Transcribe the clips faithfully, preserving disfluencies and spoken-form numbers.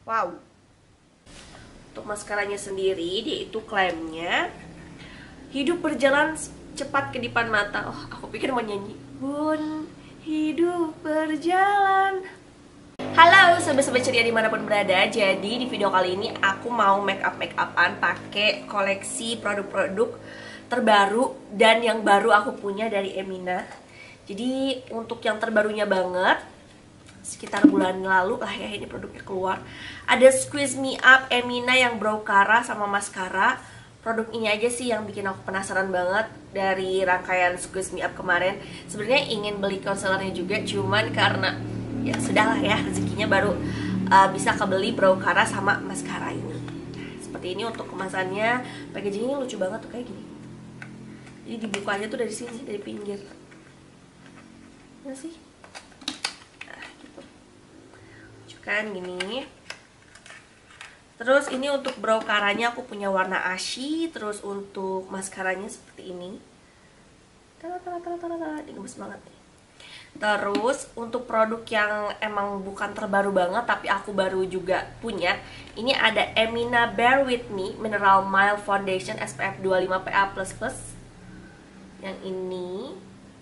Wow. Untuk maskaranya sendiri, dia itu klaimnya hidup berjalan cepat kedipan mata. Oh, aku pikir mau nyanyi. Bun, hidup berjalan. Halo sobat-sobat ceria dimanapun berada. Jadi di video kali ini aku mau make up make upan pakai koleksi produk-produk terbaru dan yang baru aku punya dari Emina. Jadi untuk yang terbarunya banget, sekitar bulan lalu lah ya ini produknya keluar. Ada Squeeze Me Up Emina yang brow cara sama maskara. Produk ini aja sih yang bikin aku penasaran banget dari rangkaian Squeeze Me Up kemarin. Sebenarnya ingin beli concealernya juga, cuman karena ya sudahlah ya, rezekinya baru uh, bisa kebeli brow cara sama maskara ini. Nah, seperti ini untuk kemasannya. Packagingnya lucu banget tuh kayak gini. Jadi dibukanya tuh dari sini, dari pinggir. Mana sih? Nah, gitu. Lucu kan gini. Terus ini untuk brow caranya aku punya warna ashi. Terus untuk maskaranya seperti ini. Tara tara tara tara tara, ini gemes banget nih. Terus untuk produk yang emang bukan terbaru banget tapi aku baru juga punya, ini ada Emina Bear With Me Mineral Mild Foundation S P F dua puluh lima P A plus plus. Yang ini.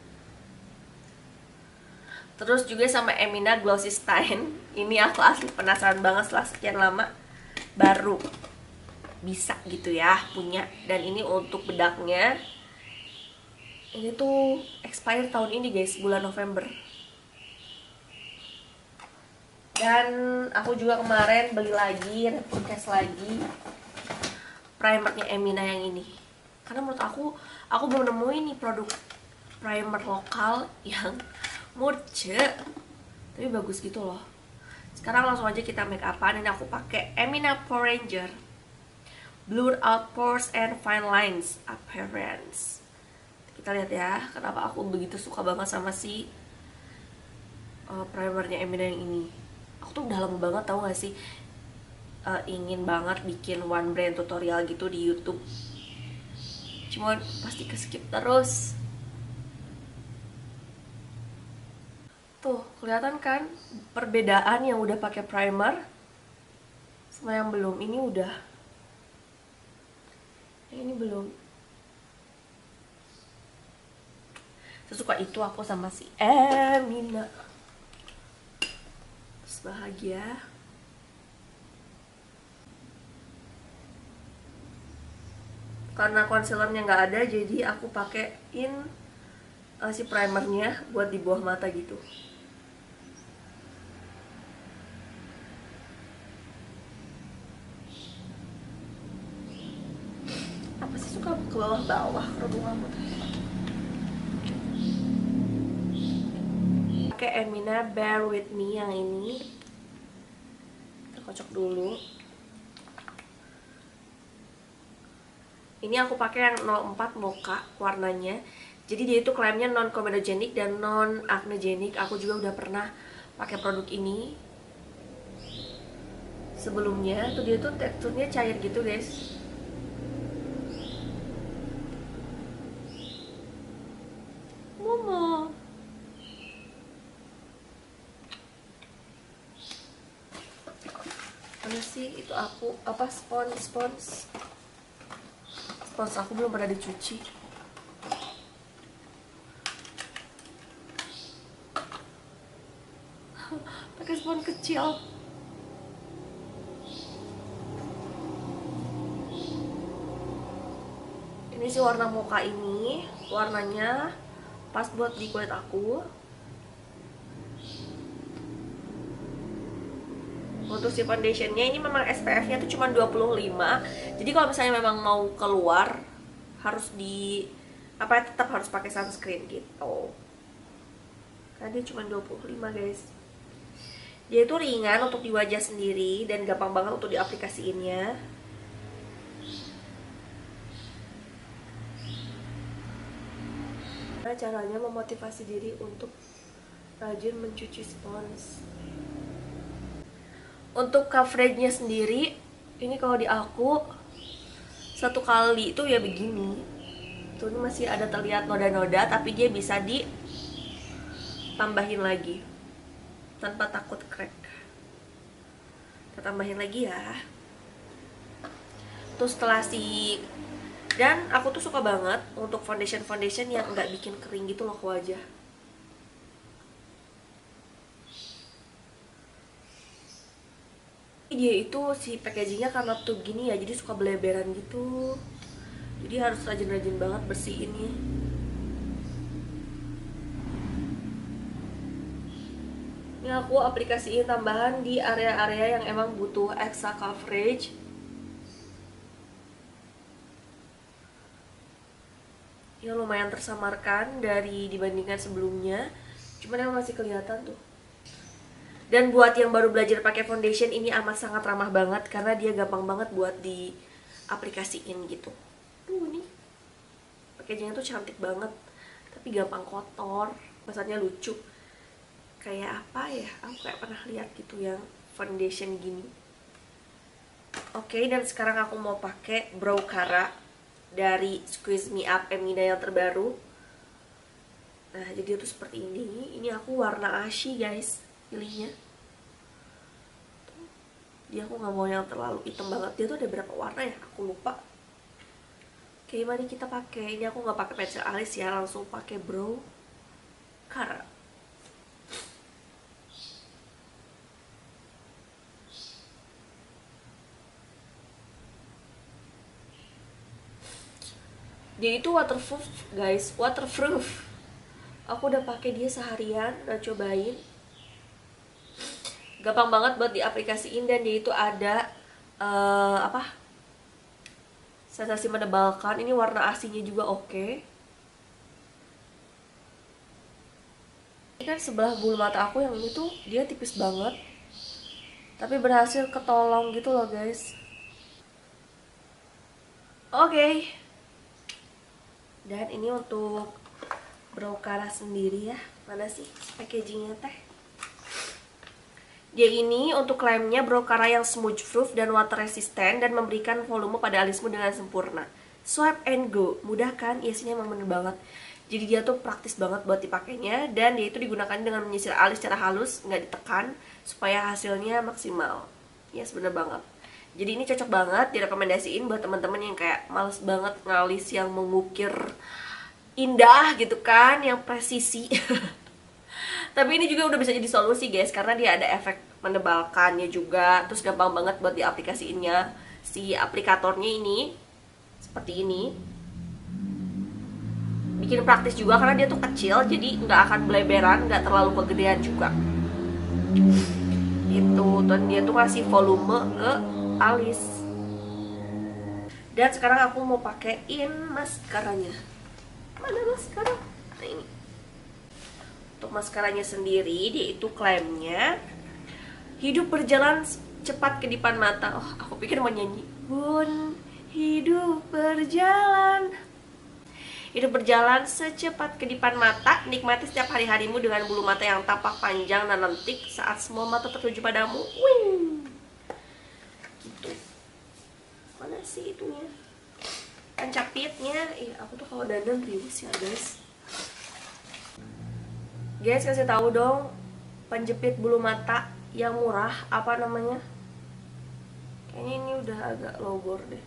Terus juga sama Emina Glossy Stain. Ini aku asli penasaran banget setelah sekian lama baru bisa gitu ya punya. Dan ini untuk bedaknya, ini tuh expire tahun ini guys, bulan November. Dan aku juga kemarin beli lagi, repurchase lagi primernya Emina yang ini. Karena menurut aku, aku belum nemuin nih produk primer lokal yang murce tapi bagus gitu loh. Sekarang langsung aja kita make upan. Ini aku pakai Emina Pore Ranger Blur Out Pores and Fine Lines Appearance. Kita lihat ya, kenapa aku begitu suka banget sama si uh, primernya Emina yang ini. Aku tuh udah lama banget, tau gak sih, uh, ingin banget bikin one brand tutorial gitu di YouTube. Cuman pasti ke-skip terus. Tuh, kelihatan kan perbedaan yang udah pakai primer sama yang belum. Ini udah. Yang ini belum. Sesuka itu aku sama si Emina. Terus bahagia. Karena concealernya nggak ada, jadi aku pakein uh, si primernya buat di bawah mata gitu. Apa sih suka ke bawah-bawah kerudung rambut? Pakai Emina Bear With Me yang ini. Kita kocok dulu. Ini aku pakai yang nol empat Mocha warnanya. Jadi dia itu klaimnya non comedogenic dan non acnegenic. Aku juga udah pernah pakai produk ini sebelumnya. Tuh dia tuh teksturnya cair gitu guys. Momo. Mana sih itu aku apa spons spons spons aku belum pernah dicuci. Pakai spons kecil. Ini sih warna mocha ini, warnanya pas buat di kulit aku. Untuk si foundationnya ini memang S P F-nya tuh cuma dua puluh lima. Jadi kalau misalnya memang mau keluar harus di apa tetap harus pakai sunscreen gitu. Karena dia cuma dua puluh lima guys. Dia itu ringan untuk di wajah sendiri dan gampang banget untuk diaplikasiinnya. Nah, caranya memotivasi diri untuk rajin mencuci spons. Untuk coveragenya sendiri, ini kalau di aku satu kali itu ya begini. Tuh ini masih ada terlihat noda-noda, tapi dia bisa ditambahin lagi tanpa takut crack. Kita tambahin lagi ya. Terus setelah si dan aku tuh suka banget untuk foundation foundation yang nggak bikin kering gitu loh ke wajah. Dia itu si packagingnya karena tube gini ya, jadi suka beleberan gitu. Jadi harus rajin-rajin banget bersihinnya. Ini aku aplikasiin tambahan di area-area yang emang butuh extra coverage. Ini lumayan tersamarkan dari dibandingkan sebelumnya, cuman emang masih kelihatan tuh. Dan buat yang baru belajar pakai foundation, ini amat sangat ramah banget karena dia gampang banget buat diaplikasiin gitu. Tuh nih, packagingnya tuh cantik banget, tapi gampang kotor, rasanya lucu. Kayak apa ya, aku kayak pernah lihat gitu yang foundation gini. Oke, dan sekarang aku mau pakai Brow Cara dari Squeeze Me Up Emina yang terbaru. Nah, jadi itu seperti ini. Ini aku warna Ashi guys, pilihnya. Dia aku nggak mau yang terlalu hitam banget. Dia tuh ada berapa warna ya? Aku lupa. Oke, mari kita pakai. Ini aku nggak pakai pensil alis ya, langsung pakai Brow Cara. Dia itu waterproof guys, waterproof. Aku udah pakai dia seharian, udah cobain. Gampang banget buat diaplikasiin dan dia itu ada uh, apa? Sensasi menebalkan. Ini warna aslinya juga oke. Ini kan sebelah bulu mata aku yang ini tuh dia tipis banget, tapi berhasil ketolong gitu loh guys. Oke. Okay. Dan ini untuk Brow Cara sendiri ya. Mana sih packagingnya teh? Dia ini untuk klaimnya Brow Cara yang smooth proof dan water resistant dan memberikan volume pada alismu dengan sempurna. Swipe and go, mudah kan? Isinya emang bener banget. Jadi dia tuh praktis banget buat dipakainya dan dia itu digunakan dengan menyisir alis secara halus, nggak ditekan supaya hasilnya maksimal. Yes, bener banget. Jadi ini cocok banget, direkomendasiin buat teman-teman yang kayak males banget ngalis yang mengukir indah gitu kan, yang presisi. Tapi ini juga udah bisa jadi solusi guys, karena dia ada efek menebalkannya juga. Terus gampang banget buat diaplikasiinnya. Si aplikatornya ini seperti ini. Bikin praktis juga karena dia tuh kecil, jadi nggak akan beleberan, nggak terlalu kegedean juga. Itu, dan dia tuh ngasih volume ke alis. Dan sekarang aku mau pakein maskaranya. Mana maskara? Nah ini. Untuk maskaranya sendiri, dia itu klaimnya hidup berjalan cepat kedipan mata. Oh, aku pikir mau nyanyi. Bun, hidup berjalan. Hidup berjalan secepat kedipan mata. Nikmati setiap hari-harimu dengan bulu mata yang tampak panjang dan lentik saat semua mata tertuju padamu. Wing. Gitu. Mana sih itunya? Pencapitnya. Ih, aku tuh kalau dandan riwis ya guys. Guys, kasih tahu dong penjepit bulu mata yang murah apa namanya? Kayaknya ini udah agak logor deh.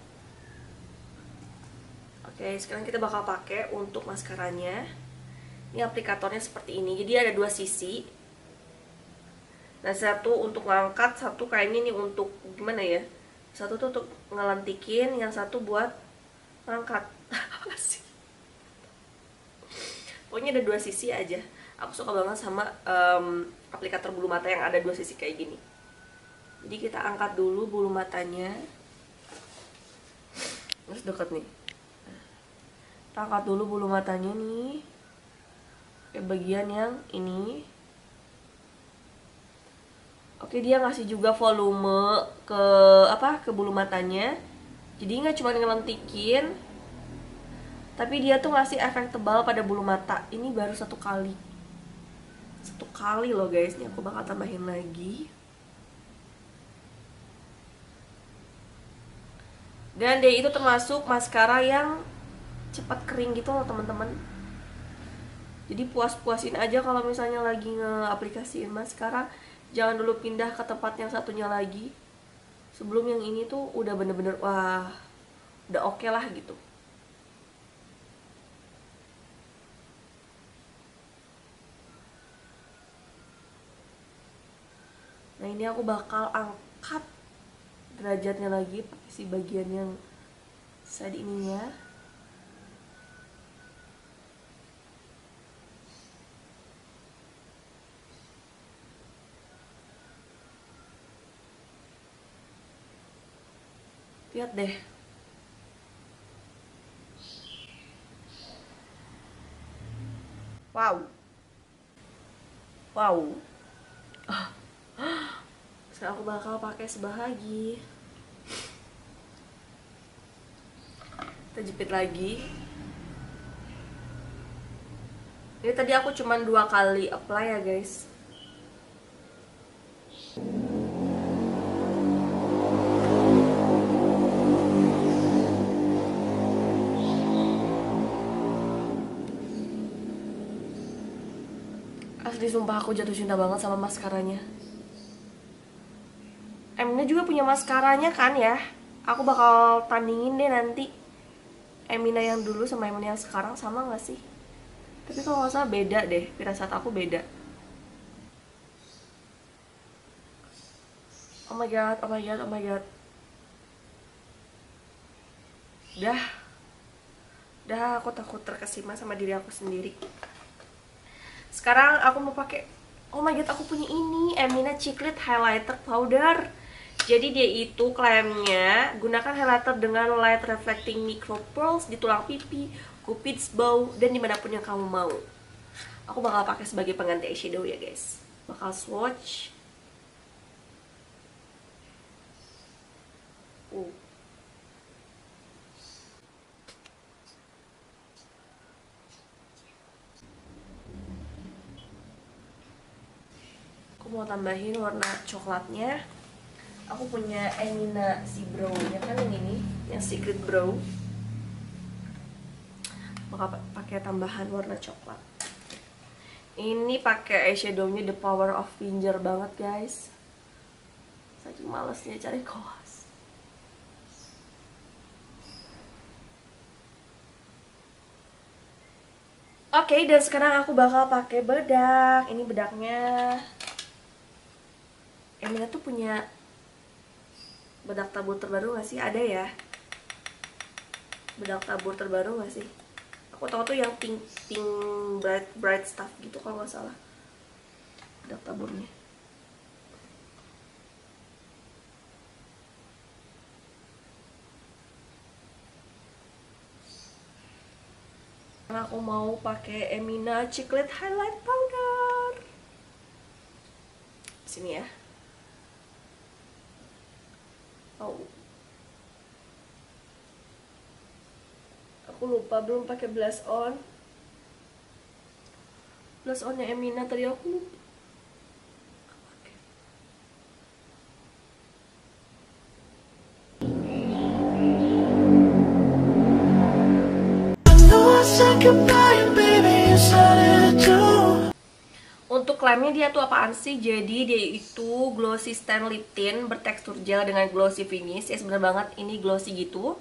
Oke, sekarang kita bakal pakai untuk maskaranya. Ini aplikatornya seperti ini. Jadi ada dua sisi. Nah, satu untuk ngangkat, satu kayaknya ini untuk gimana ya? Satu tuh untuk ngelentikin, yang satu buat ngangkat. Apa sih? Pokoknya ada dua sisi aja. Aku suka banget sama um, aplikator bulu mata yang ada dua sisi kayak gini. Jadi kita angkat dulu bulu matanya. Terus deket nih. Kita angkat dulu bulu matanya nih. Ke bagian yang ini. Oke, dia ngasih juga volume ke apa? Ke bulu matanya. Jadi nggak cuma ngelentikin, tapi dia tuh ngasih efek tebal pada bulu mata. Ini baru satu kali. Satu kali loh guys, ini aku bakal tambahin lagi. Dan dia itu termasuk maskara yang cepat kering gitu loh teman-teman. Jadi puas-puasin aja kalau misalnya lagi nge-aplikasiin maskara. Jangan dulu pindah ke tempat yang satunya lagi. Sebelum yang ini tuh udah bener-bener wah, udah oke lah gitu. Nah ini aku bakal angkat derajatnya lagi pakai si bagian yang side ininya. Lihat deh. Wow. Wow. Sekarang aku bakal pakai sebelah lagi. Kita jepit lagi. Ini tadi aku cuman dua kali apply ya guys. Asli sumpah aku jatuh cinta banget sama maskaranya. Emina juga punya maskaranya kan ya. Aku bakal tandingin deh nanti Emina yang dulu sama Emina yang sekarang sama gak sih? Tapi kalau nggak salah beda deh, firasat aku beda. Oh my god, oh my god, oh my god. Dah, dah aku takut terkesima sama diri aku sendiri. Sekarang aku mau pakai, oh my god, aku punya ini Emina Chiclet Highlighter Powder. Jadi dia itu klaimnya gunakan highlighter dengan light reflecting micro pearls di tulang pipi, cupid's bow, dan dimanapun yang kamu mau. Aku bakal pakai sebagai pengganti eyeshadow ya guys. Bakal swatch. Uh. Aku mau tambahin warna coklatnya. Aku punya Emina si brow-nya kan yang ini, yang secret brow. Bakal pakai tambahan warna coklat. Ini pakai eyeshadow-nya The Power of Ginger banget guys. Saking malesnya cari kaos. Oke, okay, dan sekarang aku bakal pakai bedak. Ini bedaknya Emina tuh punya bedak tabur terbaru gak sih? Ada ya bedak tabur terbaru gak sih? Aku tahu tuh yang pink pink bright bright stuff gitu kalau nggak salah bedak taburnya. Karena aku mau pakai Emina Chiclet Highlight Powder. Sini ya. Oh. Aku lupa belum pakai blush on. Blush onnya Emina tadi aku lupa. Untuk klaimnya dia tuh apaan sih? Jadi dia itu glossy stain lip tint bertekstur gel dengan glossy finish. Ya sebenernya banget ini glossy gitu.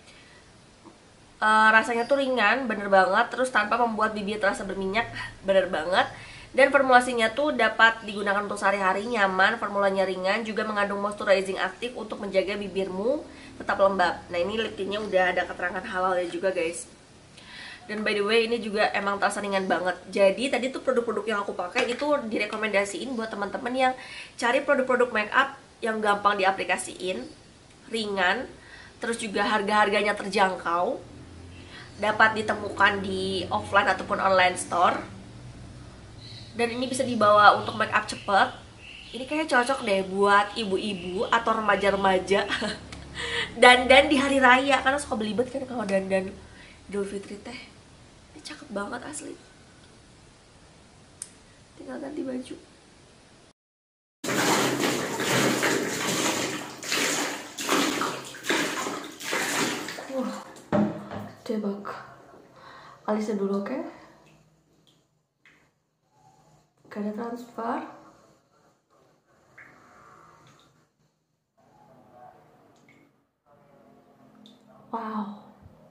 Uh, rasanya tuh ringan, bener banget. Terus tanpa membuat bibir terasa berminyak, bener banget. Dan formulasinya tuh dapat digunakan untuk sehari-hari, nyaman, formulanya ringan, juga mengandung moisturizing aktif untuk menjaga bibirmu tetap lembab. Nah ini lip tintnya udah ada keterangan halal ya juga guys. Dan by the way ini juga emang terasa ringan banget. Jadi tadi tuh produk-produk yang aku pakai itu direkomendasiin buat teman-teman yang cari produk-produk makeup yang gampang diaplikasiin, ringan, terus juga harga-harganya terjangkau, dapat ditemukan di offline ataupun online store, dan ini bisa dibawa untuk makeup cepet. Ini kayaknya cocok deh buat ibu-ibu atau remaja-remaja dandan di hari raya, karena suka belibet kan kalau dandan Idul Fitri teh. Ini cakep banget asli. Tinggal ganti baju. Wah, debak. Alisnya dulu, oke? Okay? Gak ada transfer. Wow.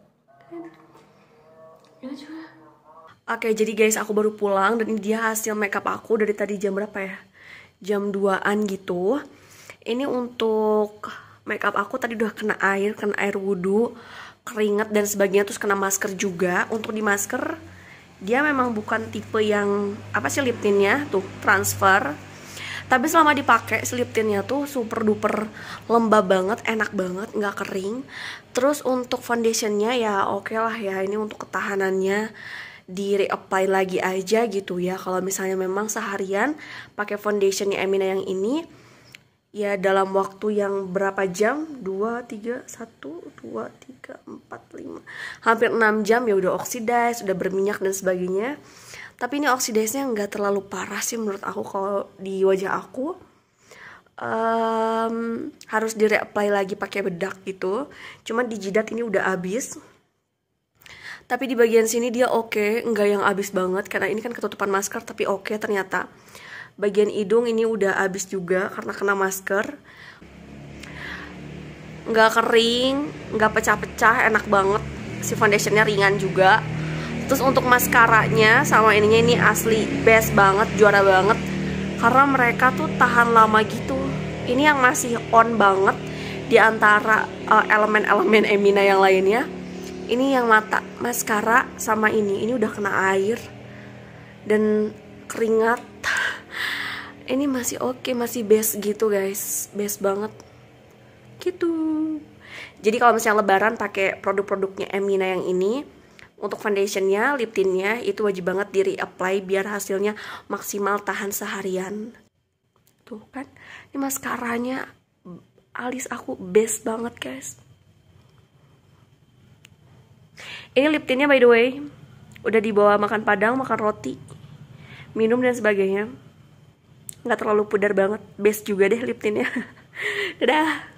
Oke, jadi guys, aku baru pulang dan ini dia hasil makeup aku dari tadi jam berapa ya? Jam duaan gitu. Ini untuk makeup aku tadi udah kena air, kena air wudhu, keringat dan sebagainya, terus kena masker juga. Untuk di masker, dia memang bukan tipe yang apa sih lip tintnya tuh transfer. Tapi selama dipakai si lip tintnya tuh super duper lembab banget, enak banget, nggak kering. Terus untuk foundationnya ya oke lah ya, ini untuk ketahanannya di reapply lagi aja gitu ya. Kalau misalnya memang seharian pakai foundationnya Emina yang ini, ya dalam waktu yang berapa jam, dua, tiga, satu, dua, tiga, empat, lima, hampir enam jam ya udah oxidize, udah berminyak dan sebagainya. Tapi ini oxidize-nya nggak terlalu parah sih menurut aku kalau di wajah aku. Um, harus di reapply lagi pakai bedak gitu. Cuman di jidat ini udah habis. Tapi di bagian sini dia oke, nggak yang habis banget karena ini kan ketutupan masker, tapi oke ternyata. Bagian hidung ini udah habis juga karena kena masker. Nggak kering, nggak pecah-pecah, enak banget. Si foundationnya ringan juga. Terus untuk maskaranya sama ininya ini asli best banget, juara banget. Karena mereka tuh tahan lama gitu. Ini yang masih on banget di antara uh, elemen-elemen Emina yang lainnya. Ini yang mata, maskara sama ini. Ini udah kena air dan keringat. Ini masih oke, masih best gitu guys. Best banget. Gitu. Jadi kalau misalnya lebaran pakai produk-produknya Emina yang ini, untuk foundationnya, lip tintnya itu wajib banget di reapply biar hasilnya maksimal tahan seharian. Tuh kan, ini maskaranya alis aku best banget guys. Ini lip tintnya by the way udah dibawa makan padang, makan roti, minum dan sebagainya. Nggak terlalu pudar banget, best juga deh lip tintnya. Dadah.